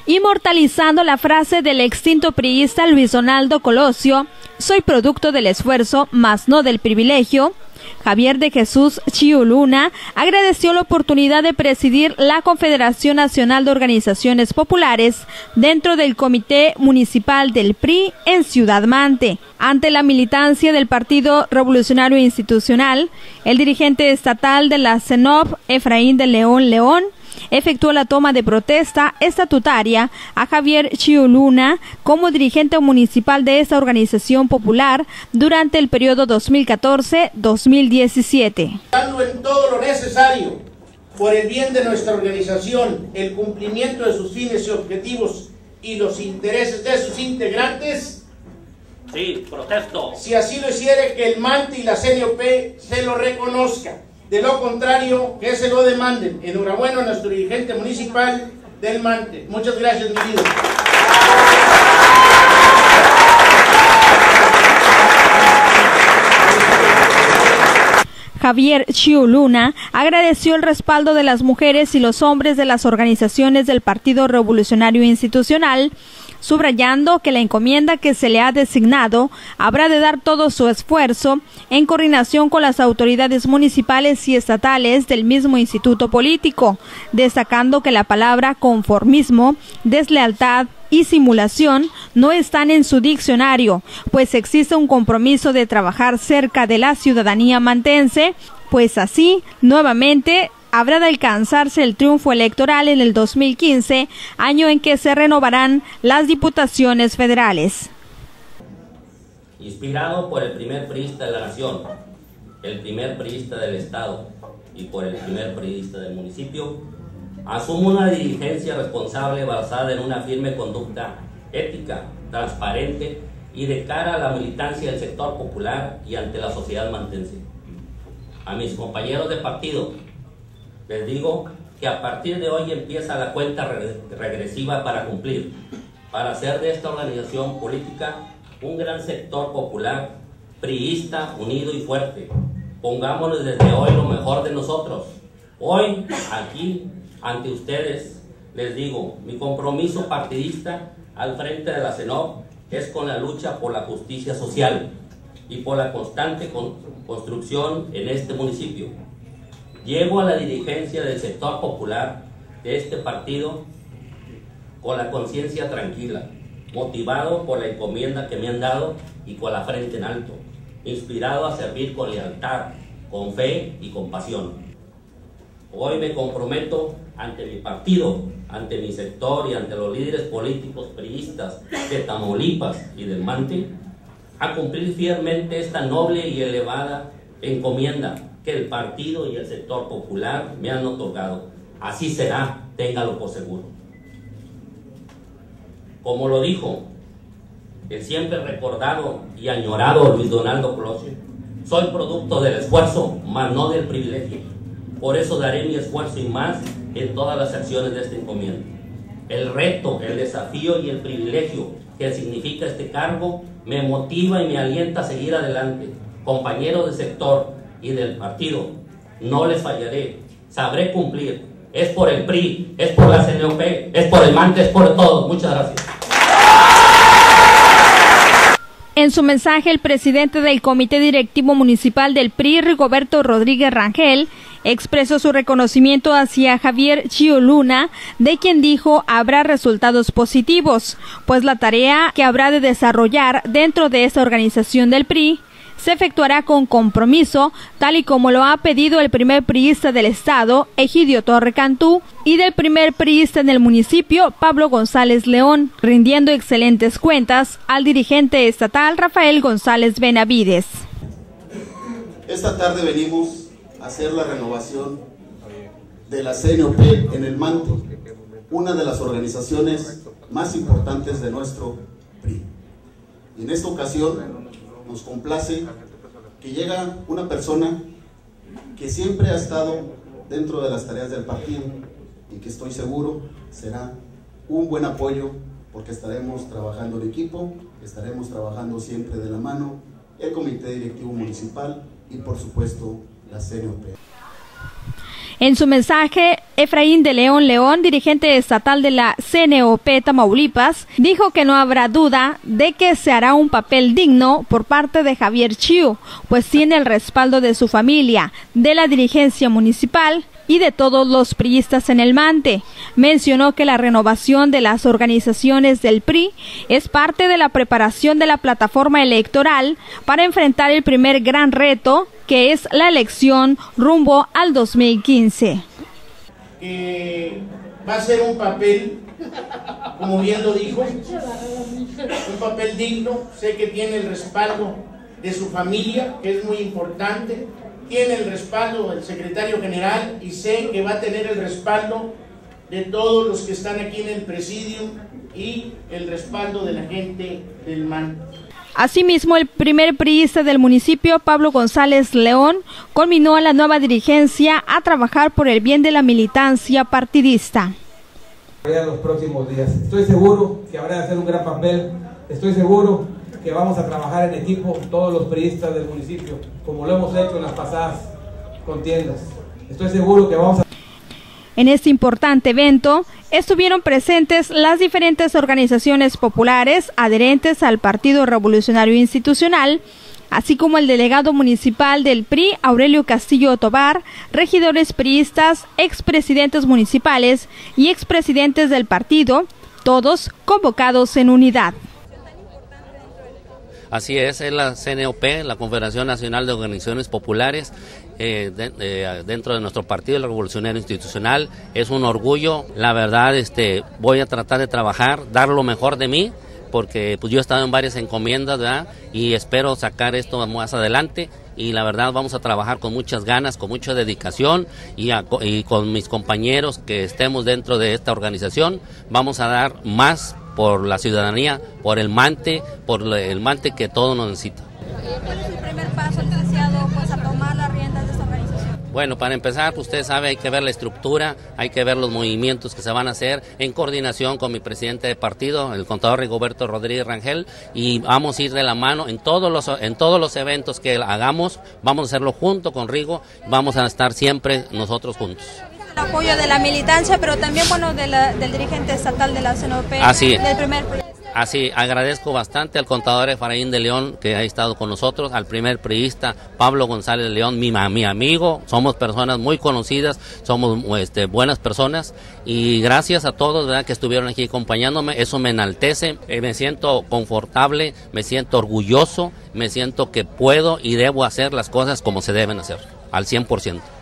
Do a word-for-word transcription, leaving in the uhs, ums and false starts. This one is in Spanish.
inmortalizando la frase del extinto priista Luis Donaldo Colosio: soy producto del esfuerzo, mas no del privilegio. Javier de Jesús Chiu Luna agradeció la oportunidad de presidir la Confederación Nacional de Organizaciones Populares dentro del Comité Municipal del P R I en Ciudad Mante. Ante la militancia del Partido Revolucionario Institucional, el dirigente estatal de la C E N O P, Efraín de León León, efectuó la toma de protesta estatutaria a Javier Chiu Luna como dirigente municipal de esta organización popular durante el periodo dos mil catorce a dos mil diecisiete. Dando en todo lo necesario por el bien de nuestra organización, el cumplimiento de sus fines y objetivos y los intereses de sus integrantes. Sí, protesto. Si así lo hiciere, que el Mante y la C N O P se lo reconozca. De lo contrario, que se lo demanden. Enhorabuena a nuestro dirigente municipal del Mante. Muchas gracias, mi vida. Javier Chiu Luna agradeció el respaldo de las mujeres y los hombres de las organizaciones del Partido Revolucionario Institucional, subrayando que la encomienda que se le ha designado habrá de dar todo su esfuerzo en coordinación con las autoridades municipales y estatales del mismo instituto político, destacando que la palabra conformismo, deslealtad y simulación no están en su diccionario, pues existe un compromiso de trabajar cerca de la ciudadanía mantense, pues así, nuevamente, habrá de alcanzarse el triunfo electoral en el dos mil quince, año en que se renovarán las diputaciones federales. Inspirado por el primer priista de la nación, el primer priista del estado y por el primer priista del municipio, asumo una dirigencia responsable basada en una firme conducta ética, transparente y de cara a la militancia del sector popular y ante la sociedad mantense. A mis compañeros de partido, les digo que a partir de hoy empieza la cuenta re regresiva para cumplir, para hacer de esta organización política un gran sector popular, priista, unido y fuerte. Pongámonos desde hoy lo mejor de nosotros. Hoy, aquí, ante ustedes, les digo, mi compromiso partidista al frente de la C E N O P es con la lucha por la justicia social y por la constante con construcción en este municipio. Llego a la dirigencia del sector popular de este partido con la conciencia tranquila, motivado por la encomienda que me han dado y con la frente en alto, inspirado a servir con lealtad, con fe y con pasión. Hoy me comprometo ante mi partido, ante mi sector y ante los líderes políticos priistas de Tamaulipas y del Mante a cumplir fielmente esta noble y elevada encomienda que el partido y el sector popular me han otorgado. Así será, téngalo por seguro. Como lo dijo el siempre recordado y añorado Luis Donaldo Colosio, soy producto del esfuerzo, mas no del privilegio. Por eso daré mi esfuerzo y más en todas las acciones de esta encomienda. El reto, el desafío y el privilegio que significa este cargo me motiva y me alienta a seguir adelante. Compañeros del sector y del partido, no les fallaré, sabré cumplir. Es por el P R I, es por la C N O P, es por el Mante, es por todos. Muchas gracias. En su mensaje, el presidente del Comité Directivo Municipal del P R I, Rigoberto Rodríguez Rangel, expresó su reconocimiento hacia Javier Chiu Luna, de quien dijo habrá resultados positivos, pues la tarea que habrá de desarrollar dentro de esta organización del P R I se efectuará con compromiso, tal y como lo ha pedido el primer priista del estado, Egidio Torre Cantú, y del primer priista en el municipio, Pablo González León, rindiendo excelentes cuentas al dirigente estatal Rafael González Benavides. Esta tarde venimos a hacer la renovación de la C N O P en el Mante, una de las organizaciones más importantes de nuestro P R I. En esta ocasión nos complace que llega una persona que siempre ha estado dentro de las tareas del partido y que estoy seguro será un buen apoyo, porque estaremos trabajando en equipo, estaremos trabajando siempre de la mano, el Comité Directivo Municipal y por supuesto la C N O P. En su mensaje, Efraín de León León, dirigente estatal de la C N O P Tamaulipas, dijo que no habrá duda de que se hará un papel digno por parte de Javier Chiu, pues tiene el respaldo de su familia, de la dirigencia municipal y de todos los priistas en el Mante. Mencionó que la renovación de las organizaciones del P R I es parte de la preparación de la plataforma electoral para enfrentar el primer gran reto, que es la elección rumbo al dos mil quince. Eh, va a ser un papel, como bien lo dijo, un papel digno. Sé que tiene el respaldo de su familia, que es muy importante, tiene el respaldo del secretario general y sé que va a tener el respaldo de todos los que están aquí en el presidio y el respaldo de la gente del Mante. Asimismo, el primer priista del municipio, Pablo González León, conminó a la nueva dirigencia a trabajar por el bien de la militancia partidista. En los próximos días, estoy seguro que habrá de hacer un gran papel, estoy seguro que vamos a trabajar en equipo todos los priistas del municipio, como lo hemos hecho en las pasadas contiendas. Estoy seguro que vamos a... En este importante evento estuvieron presentes las diferentes organizaciones populares adherentes al Partido Revolucionario Institucional, así como el delegado municipal del P R I, Aurelio Castillo Tobar, regidores priistas, expresidentes municipales y expresidentes del partido, todos convocados en unidad. Así es, es la C N O P, la Confederación Nacional de Organizaciones Populares, eh, de, eh, dentro de nuestro Partido Revolucionario Institucional. Es un orgullo, la verdad, este, voy a tratar de trabajar, dar lo mejor de mí, porque pues yo he estado en varias encomiendas, ¿verdad? Y espero sacar esto más adelante, y la verdad vamos a trabajar con muchas ganas, con mucha dedicación, y, a, y con mis compañeros que estemos dentro de esta organización, vamos a dar más por la ciudadanía, por el Mante, por el Mante que todo nos necesita. ¿Cuál es el primer paso, licenciado, pues, a tomar las riendas de esta organización? Bueno, para empezar, pues, usted sabe, hay que ver la estructura, hay que ver los movimientos que se van a hacer en coordinación con mi presidente de partido, el contador Rigoberto Rodríguez Rangel, y vamos a ir de la mano en todos los en todos los eventos que hagamos, vamos a hacerlo junto con Rigo, vamos a estar siempre nosotros juntos. El apoyo de la militancia, pero también, bueno, de la, del dirigente estatal de la C N O P, Así, del primer... Así, agradezco bastante al contador Efraín de León, que ha estado con nosotros, al primer priista Pablo González León, mi, mi amigo, somos personas muy conocidas, somos este, buenas personas, y gracias a todos, ¿verdad?, que estuvieron aquí acompañándome. Eso me enaltece, eh, me siento confortable, me siento orgulloso, me siento que puedo y debo hacer las cosas como se deben hacer, al cien por ciento.